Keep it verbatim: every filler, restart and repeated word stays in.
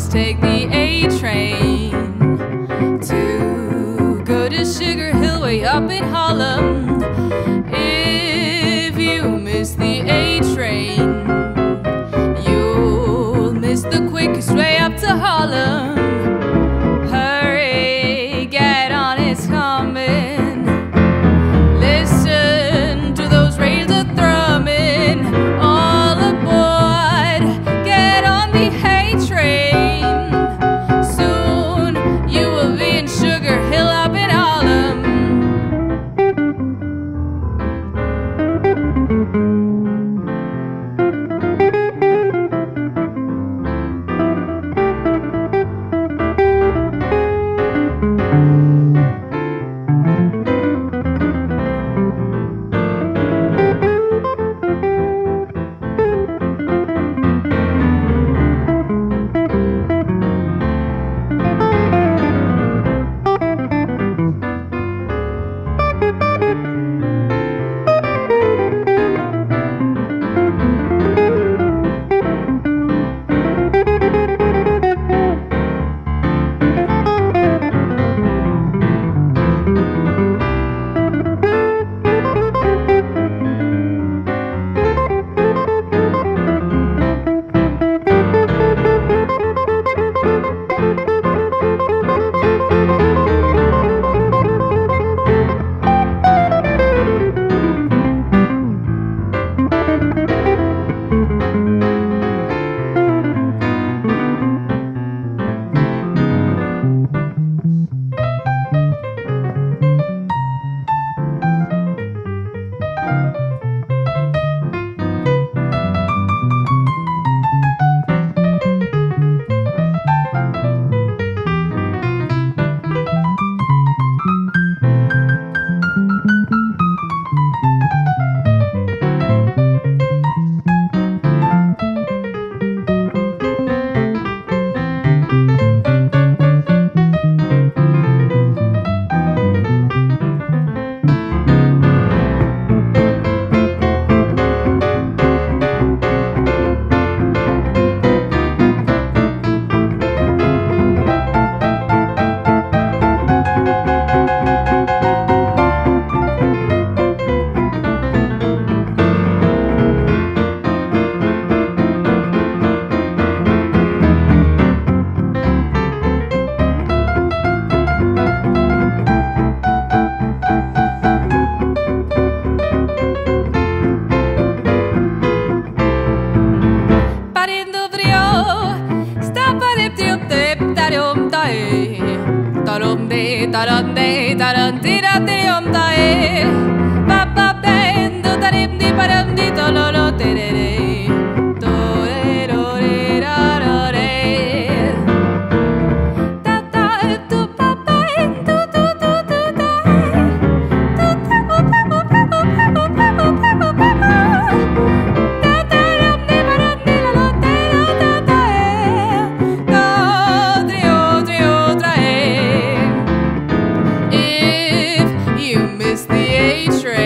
must take the A train to go to Sugar Hill way up in Harlem. If you miss the A train, you'll miss the quickest way up to Harlem. Hurry, get on, it's coming. Listen to those rails a thrumming. All aboard, get on the A train. Soon you will be in Sugar Hill up in Harlem. If you miss the A train,